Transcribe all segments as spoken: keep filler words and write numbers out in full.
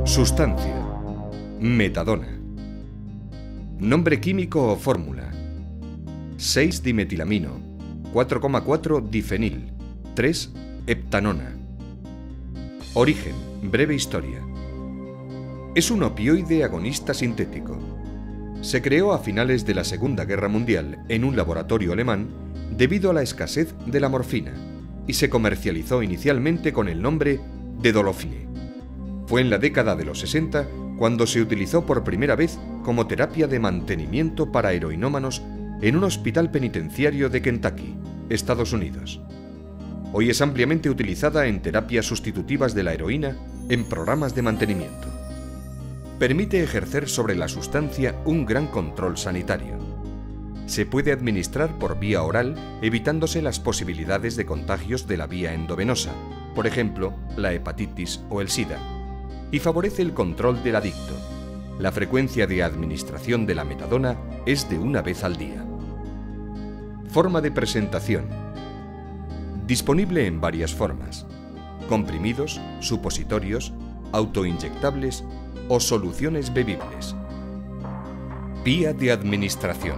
Sustancia. Metadona. Nombre químico o fórmula. seis dimetilamino, cuatro coma cuatro difenil, tres heptanona. Origen. Breve historia. Es un opioide agonista sintético. Se creó a finales de la Segunda Guerra Mundial en un laboratorio alemán debido a la escasez de la morfina y se comercializó inicialmente con el nombre de Dolofine. Fue en la década de los sesenta cuando se utilizó por primera vez como terapia de mantenimiento para heroinómanos en un hospital penitenciario de Kentucky, Estados Unidos. Hoy es ampliamente utilizada en terapias sustitutivas de la heroína en programas de mantenimiento. Permite ejercer sobre la sustancia un gran control sanitario. Se puede administrar por vía oral, evitándose las posibilidades de contagios de la vía endovenosa, por ejemplo, la hepatitis o el SIDA, y favorece el control del adicto. La frecuencia de administración de la metadona es de una vez al día. Forma de presentación. Disponible en varias formas: comprimidos, supositorios, autoinyectables o soluciones bebibles. Vía de administración: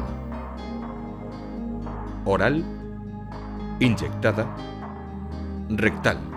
oral, inyectada, rectal.